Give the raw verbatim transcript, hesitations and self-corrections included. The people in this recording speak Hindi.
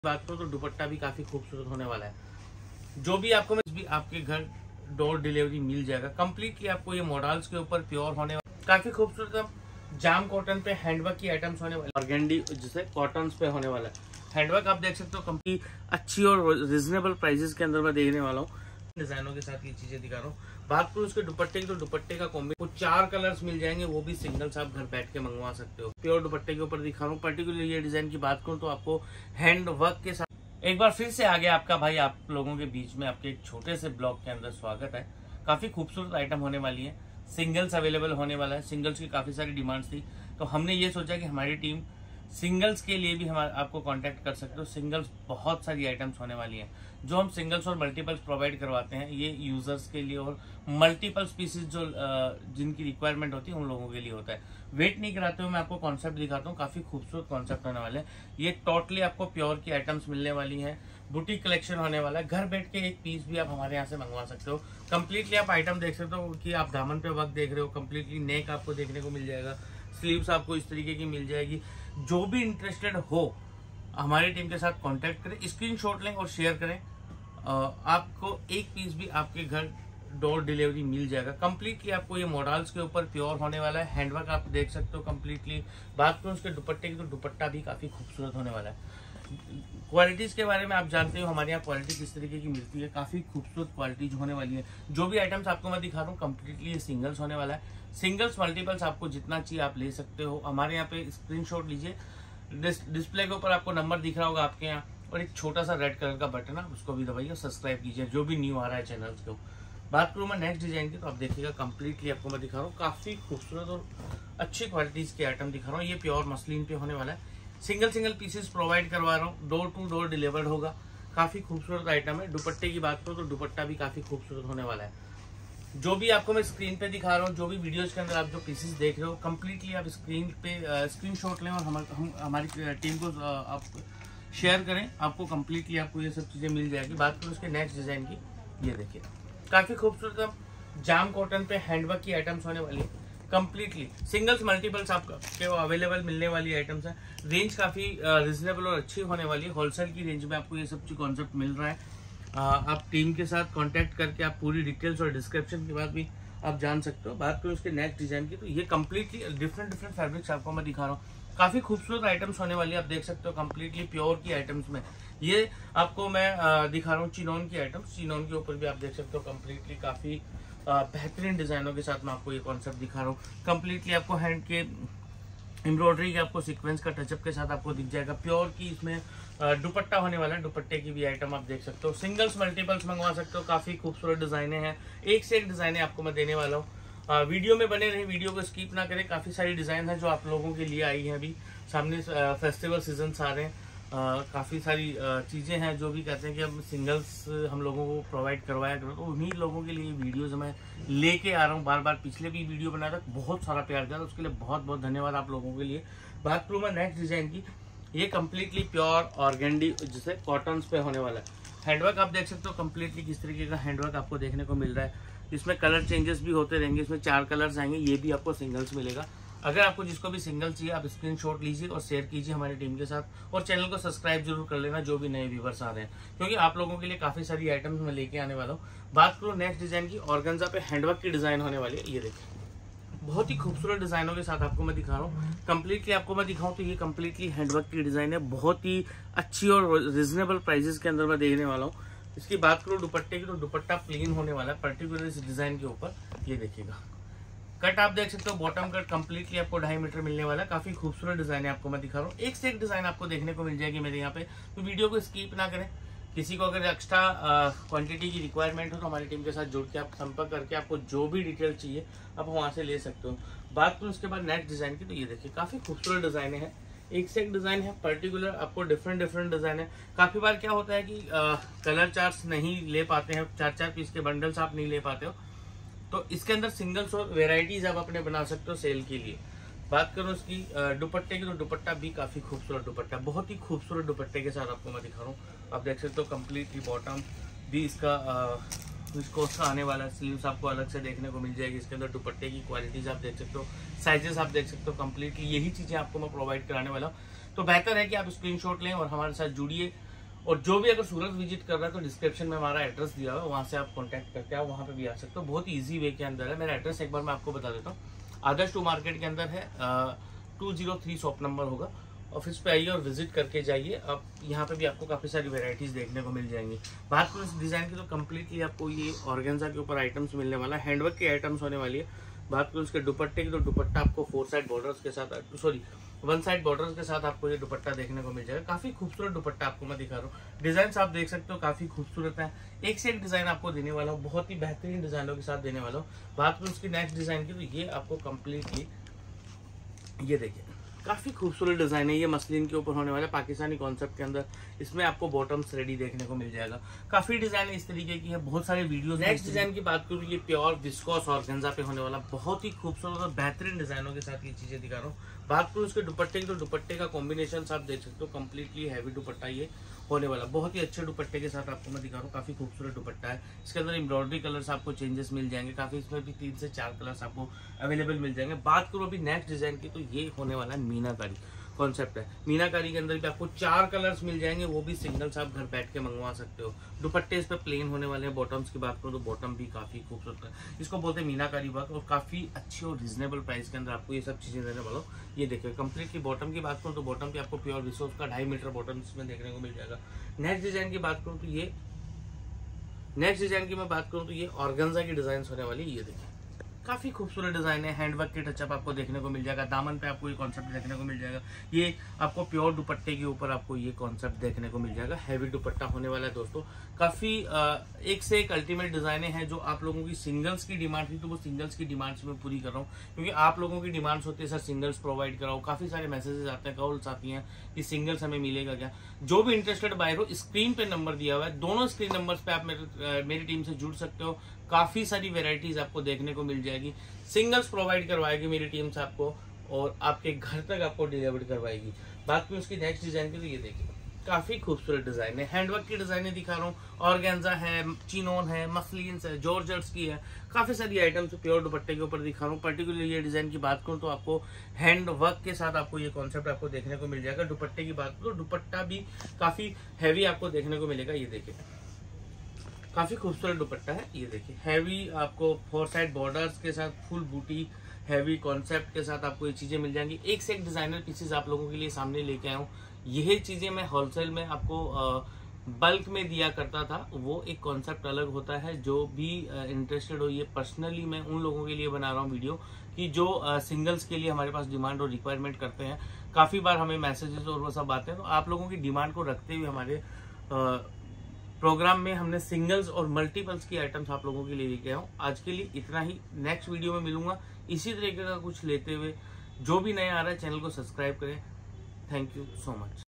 बात करो तो दुपट्टा भी काफी खूबसूरत होने वाला है। जो भी आपको भी आपके घर डोर डिलीवरी मिल जाएगा। कंप्लीटली आपको ये मॉडल्स के ऊपर प्योर होने वाला, काफी खूबसूरत जाम कॉटन पे हैंडवर्क की आइटम्स होने वाले, ऑर्गेंडी जिसे कॉटन पे होने वाला है। हैंडवर्क आप देख सकते हो कंपनी अच्छी और रिजनेबल प्राइसेस के अंदर मैं देखने वाला हूँ। डिजाइनों के साथ ये चीजें दिखा रहा हूँ। बात करूँ उसके दुपट्टे की तो दुपट्टे का कॉम्बी को चार कलर्स मिल जाएंगे, वो भी सिंगल्स आप घर बैठ के मंगवा सकते हो। प्योर दुपट्टे के ऊपर दिखा रहा हूँ। पर्टिकुलर ये डिजाइन की बात करूँ तो आपको हैंड वर्क के साथ एक बार फिर से आगे आपका भाई आप लोगों के बीच में आपके एक छोटे से ब्लॉग के अंदर स्वागत है। काफी खूबसूरत आइटम होने वाली है। सिंगल्स अवेलेबल होने वाला है। सिंगल्स की काफी सारी डिमांड्स थी तो हमने ये सोचा कि हमारी टीम सिंगल्स के लिए भी हम आपको कांटेक्ट कर सकते हो। सिंगल्स बहुत सारी आइटम्स होने वाली हैं जो हम सिंगल्स और मल्टीपल्स प्रोवाइड करवाते हैं। ये यूजर्स के लिए और मल्टीपल पीसेस जो जिनकी रिक्वायरमेंट होती है उन लोगों के लिए होता है। वेट नहीं कराते हुए मैं आपको कॉन्सेप्ट दिखाता हूँ। काफी खूबसूरत कॉन्सेप्ट होने वाले हैं। ये टोटली आपको प्योर की आइटम्स मिलने वाली है। बुटीक कलेक्शन होने वाला है। घर बैठ के एक पीस भी आप हमारे यहाँ से मंगवा सकते हो। कंप्लीटली आप आइटम देख सकते हो कि आप दामन पे वर्क देख रहे हो। कंप्लीटली नेक आपको देखने को मिल जाएगा। स्लीव्स आपको इस तरीके की मिल जाएगी। जो भी इंटरेस्टेड हो हमारी टीम के साथ कांटेक्ट करें, स्क्रीनशॉट लें और शेयर करें। आपको एक पीस भी आपके घर डोर डिलीवरी मिल जाएगा। कंप्लीटली आपको ये मॉडल्स के ऊपर प्योर होने वाला है। हैंडवर्क आप देख सकते हो कंप्लीटली। बात करूं उसके दुपट्टे की तो दुपट्टा भी काफी खूबसूरत होने वाला है। क्वालिटीज के बारे में आप जानते हो हमारे यहाँ क्वालिटी किस तरीके की मिलती है। काफी खूबसूरत क्वालिटीज होने वाली है। जो भी आइटम्स आपको मैं दिखा रहा हूँ कंप्लीटली ये सिंगल्स होने वाला है। सिंगल्स मल्टीपल्स आपको जितना चाहिए आप ले सकते हो। हमारे यहाँ पे स्क्रीनशॉट लीजिए। डिस्प्ले के ऊपर आपको नंबर दिख रहा होगा आपके यहाँ और एक छोटा सा रेड कलर का बटन है, उसको भी दबाइए। सब्सक्राइब कीजिए जो भी न्यू आ रहा है चैनल को। बात करूँ मैं नेक्स्ट डिजाइन की तो आप देखिएगा कंप्लीटली आपको मैं दिखा रहा हूँ। काफी खूबसूरत और अच्छी क्वालिटीज के आइटम दिखा रहा हूँ। ये प्योर मसलिन पे होने वाला है। सिंगल सिंगल पीसेस प्रोवाइड करवा रहा हूँ। डोर टू डोर डिलीवर्ड होगा। काफी खूबसूरत आइटम है। दुपट्टे की बात करूँ तो दुपट्टा भी काफी खूबसूरत होने वाला है। जो भी आपको मैं स्क्रीन पे दिखा रहा हूँ, जो भी वीडियोज के अंदर आप जो पीसेस देख रहे हो कंप्लीटली आप स्क्रीन पे स्क्रीनशॉट लें और हम, हम हमारी टीम को आ, आप शेयर करें। आपको कंप्लीटली आपको ये सब चीजें मिल जाएगी। बात करूँ उसके नेक्स्ट डिजाइन की, ये देखिए काफी खूबसूरत जाम कॉटन पे हैंडवर्क की आइटम्स होने वाली है। कंप्लीटली सिंगल्स मल्टीपल्स आपको अवेलेबल मिलने वाली आइटम्स है। रेंज काफी रिजनेबल और अच्छी होने वाली है। होलसेल की रेंज में आपको ये सब चीज कॉन्सेप्ट मिल रहा है। आ, आप टीम के साथ कांटेक्ट करके आप पूरी डिटेल्स और डिस्क्रिप्शन के बाद भी आप जान सकते हो। बात करूँ उसके नेक्स्ट डिजाइन की तो ये कंप्लीटली डिफरेंट डिफरेंट फैब्रिक्स आपको मैं दिखा रहा हूँ। काफी खूबसूरत आइटम्स होने वाली है। आप देख सकते हो कंप्लीटली प्योर की आइटम्स में ये आपको मैं आ, दिखा रहा हूँ। चिनोन की आइटम्स, चिनोन के ऊपर भी आप देख सकते हो कंप्लीटली काफी बेहतरीन डिजाइनों के साथ मैं आपको ये कॉन्सेप्ट दिखा रहा हूँ। कंप्लीटली आपको हैंड के एम्ब्रॉयडरी के आपको सीक्वेंस का टचअप के साथ आपको दिख जाएगा। प्योर की इसमें दुपट्टा होने वाला है। दुपट्टे की भी आइटम आप देख सकते हो। सिंगल्स मल्टीपल्स मंगवा सकते हो। काफी खूबसूरत डिजाइने हैं। एक से एक डिजाइने आपको मैं देने वाला हूँ। वीडियो में बने रहे, वीडियो को स्किप ना करें। काफी सारी डिजाइन है जो आप लोगों के लिए आई है। अभी सामने फेस्टिवल सीजन आ रहे हैं। Uh, काफ़ी सारी uh, चीज़ें हैं जो भी कहते हैं कि हम सिंगल्स हम लोगों को प्रोवाइड करवाया करो, तो उन्हीं लोगों के लिए वीडियोस मैं लेके आ रहा हूँ। बार बार पिछले भी वीडियो बनाया था, बहुत सारा प्यार दिया, उसके लिए बहुत बहुत धन्यवाद आप लोगों के लिए। बात करूँ मैं नेक्स्ट डिजाइन की, ये कम्प्लीटली प्योर ऑर्गेंडी जिसे कॉटन पे होने वाला है। हैंडवर्क आप देख सकते हो कंप्लीटली किस तरीके का हैंडवर्क आपको देखने को मिल रहा है। इसमें कलर चेंजेस भी होते रहेंगे। इसमें चार कलर्स आएंगे। ये भी आपको सिंगल्स मिलेगा। अगर आपको जिसको भी सिंगल चाहिए आप स्क्रीनशॉट लीजिए और शेयर कीजिए हमारी टीम के साथ। और चैनल को सब्सक्राइब जरूर कर लेना जो भी नए व्यूवर्स आ रहे हैं, क्योंकि आप लोगों के लिए काफी सारी आइटम्स मैं लेके आने वाला हूँ। बात करूँ नेक्स्ट डिजाइन की, ऑर्गेन्जा पे हैंडवर्क की डिजाइन होने वाली है। ये देखिए बहुत ही खूबसूरत डिजाइनों के साथ आपको मैं दिखा रहा हूँ। कंप्लीटली आपको मैं दिखाऊं तो ये कंप्लीटली हैंडवर्क की डिजाइन है। बहुत ही अच्छी और रिजनेबल प्राइजेस के अंदर मैं देखने वाला हूँ। इसकी बात करूँ दुपट्टे की तो दुपट्टा प्लेन होने वाला है। पर्टिकुलर इस डिजाइन के ऊपर ये देखिएगा कट आप देख सकते हो। बॉटम कट कंप्लीटली आपको ढाई मीटर मिलने वाला है। काफी खूबसूरत डिजाइन है आपको मैं दिखा रहा हूँ। एक से एक डिजाइन आपको देखने को मिल जाएगी मेरे यहाँ पे, तो वीडियो को स्किप ना करें। किसी को अगर एक्स्ट्रा क्वांटिटी की रिक्वायरमेंट हो तो हमारी टीम के साथ जुड़ के आप संपर्क करके आपको जो भी डिटेल चाहिए आप वहां से ले सकते हो। बात करूँ उसके बाद नेक्स्ट डिजाइन की तो ये देखिए काफी खूबसूरत डिजाइन है। एक से एक डिजाइन है। पर्टिकुलर आपको डिफरेंट डिफरेंट डिजाइन है। काफी बार क्या होता है कि आ, कलर चार्ट्स नहीं ले पाते हैं, चार चार पीस के बंडल्स आप नहीं ले पाते हो, तो इसके अंदर सिंगल्स और वेराइटीज आप अपने बना सकते हो सेल के लिए। बात करूँ इसकी दुपट्टे की तो दुपट्टा भी काफी खूबसूरत दुपट्टा, बहुत ही खूबसूरत दुपट्टे के साथ आपको मैं दिखा रहा हूँ। आप देख सकते हो कंप्लीटली बॉटम भी इसका विस्कोस का आने वाला है। स्लीव्स आपको अलग से देखने को मिल जाएगी। इसके अंदर दुपट्टे की क्वालिटीज आप देख सकते हो, साइजेस आप देख सकते हो। कंप्लीटली यही चीजें आपको मैं प्रोवाइड कराने वाला हूँ। तो बेहतर है कि आप स्क्रीनशॉट लें और हमारे साथ जुड़िए। और जो भी अगर सूरत विजिट कर रहा है तो डिस्क्रिप्शन में हमारा एड्रेस दिया हुआ है, वहाँ से आप कॉन्टैक्ट करके आप वहाँ पे भी आ सकते हो। बहुत ईजी वे के अंदर है। मेरा एड्रेस एक बार मैं आपको बता देता हूँ। आदर्श टू मार्केट के अंदर है, two zero three shop number होगा। ऑफिस पे आइए और विजिट करके जाइए। आप यहाँ पे भी आपको काफ़ी सारी वेराइटीज देखने को मिल जाएंगी। बात करूँ इस डिज़ाइन की तो कम्प्लीटली आपको ये ऑर्गेन्जा के ऊपर आइटम्स मिलने वाला है, हैंडवर्क के आइटम्स होने वाली है। बात करूँ इसके दुपट्टे की तो दुपट्टा आपको फोर साइड बॉर्डर्स के साथ, सॉरी वन साइड बॉर्डर्स के साथ आपको ये दुपट्टा देखने को मिल जाएगा। काफी खूबसूरत दुपट्टा आपको मैं दिखा रहा हूँ। डिजाइन आप देख सकते हो काफी खूबसूरत है। एक से एक डिजाइन आपको देने वाला हूँ, बहुत ही बेहतरीन डिजाइनों के साथ देने वाला हूँ। बात करूँ उसकी नेक्स्ट डिजाइन की तो ये आपको कम्प्लीटली ये देखिए काफी खूबसूरत डिजाइन है। ये मसलिन के ऊपर होने वाला है, पाकिस्तानी कॉन्सेप्ट के अंदर। इसमें आपको बॉटम्स रेडी देखने को मिल जाएगा। काफी डिजाइन इस तरीके की है, बहुत सारे वीडियोस। नेक्स्ट डिजाइन की बात करूँ, ये प्योर विस्कोस ऑर्गेन्जा पे होने वाला बहुत ही खूबसूरत और बेहतरीन डिजाइनों के साथ ये चीजें दिखा रहा हूँ। बात करूँ इसके दुपट्टे की तो दुपट्टे का कॉम्बिनेशन आप देख सकते हो, कम्प्लीटली हैवी दुपट्टा ये होने वाला। बहुत ही अच्छे दुपट्टे के साथ आपको मैं दिखा रहा हूँ। काफी खूबसूरत दुपट्टा है। इसके अंदर एम्ब्रॉयडरी कलर्स आपको चेंजेस मिल जाएंगे काफी। इसमें भी तीन से चार कलर्स आपको अवेलेबल मिल जाएंगे। बात करूँ अभी नेक्स्ट डिजाइन की तो ये होने वाला है मीनाकारी कॉन्सेप्ट है। मीनाकारी के अंदर भी आपको चार कलर्स मिल जाएंगे, वो भी सिंगल्स आप घर बैठ के मंगवा सकते हो। दुपट्टे इस पे प्लेन होने वाले हैं। बॉटम्स की बात करूँ तो बॉटम भी काफी खूबसूरत है। इसको बोलते हैं मीनाकारी वर्क और काफी अच्छी और रीजनेबल प्राइस के अंदर आपको ये सब चीजें देने वाला हूँ। ये देखिए कंप्लीटली बॉटम की बात करूँ तो बॉटम भी आपको प्योर विस्कोस का ढाई मीटर बॉटम इसमें देखने को मिल जाएगा। नेक्स्ट डिजाइन की बात करूँ तो ये नेक्स्ट डिजाइन की मैं बात करूँ तो ये ऑर्गेन्जा की डिजाइन होने वाली। ये देखिए काफी खूबसूरत डिजाइन है। हैंडवर्क के टचअप आपको देखने को मिल जाएगा। दामन पे आपको ये कॉन्सेप्ट देखने को मिल जाएगा। ये आपको प्योर दुपट्टे के ऊपर आपको ये कॉन्सेप्ट देखने को मिल जाएगा। हैवी दुपट्टा होने वाला है दोस्तों। काफी एक से एक अल्टीमेट डिजाइने हैं। जो आप लोगों की सिंगल्स की डिमांड थी तो वो सिंगल्स की डिमांड्स में पूरी कर रहा हूँ, क्योंकि आप लोगों की डिमांड्स होती है सर सिंगल्स प्रोवाइड कराओ। काफी सारे मैसेजेस आते हैं, कॉल्स आती हैं कि सिंगल्स हमें मिलेगा क्या। जो भी इंटरेस्टेड बायर हो, स्क्रीन पे नंबर दिया हुआ है, दोनों स्क्रीन नंबर्स पे आप मेरे मेरी टीम से जुड़ सकते हो। काफी सारी वेराइटीज आपको देखने को मिल जाएगी। सिंगल्स प्रोवाइड करवाएगी मेरी टीम से आपको और आपके घर तक आपको डिलीवर करवाएगी। बात करूं उसकी नेक्स्ट डिजाइन की तो ये देखिए काफी खूबसूरत डिजाइन है। हैंडवर्क की डिजाइने दिखा रहा हूँ। ऑर्गेन्जा है, चिनोन है, मसलिन्स है, जॉर्जेट्स की है। काफी सारी आइटम्स प्योर दुपट्टे के ऊपर दिखा रहा हूँ। पर्टिकुलर ये डिजाइन की बात करूँ तो आपको हैंड वर्क के साथ आपको ये कॉन्सेप्ट आपको देखने को मिल जाएगा। दुपट्टे की बात करूँ, दुपट्टा भी काफी हैवी आपको देखने को मिलेगा। ये देखिए काफी खूबसूरत दुपट्टा है। ये देखिए हैवी आपको फोर साइड बॉर्डर्स के साथ फुल बूटी हैवी कॉन्सेप्ट के साथ आपको ये चीजें मिल जाएंगी। एक से एक डिजाइनर पीसेस आप लोगों के लिए सामने लेके आया हूँ। यही चीजें मैं होलसेल में आपको बल्क में दिया करता था, वो एक कॉन्सेप्ट अलग होता है। जो भी इंटरेस्टेड हो, ये पर्सनली मैं उन लोगों के लिए बना रहा हूँ वीडियो कि जो सिंगल्स के लिए हमारे पास डिमांड और रिक्वायरमेंट करते हैं। काफी बार हमें मैसेजेस और वो सब आते हैं, तो आप लोगों की डिमांड को रखते हुए हमारे आ, प्रोग्राम में हमने सिंगल्स और मल्टीपल्स की आइटम्स आप लोगों के लिए लेके आया हूँ। आज के लिए इतना ही। नेक्स्ट वीडियो में मिलूंगा इसी तरीके का कुछ लेते हुए। जो भी नया आ रहा है चैनल को सब्सक्राइब करें। Thank you so much.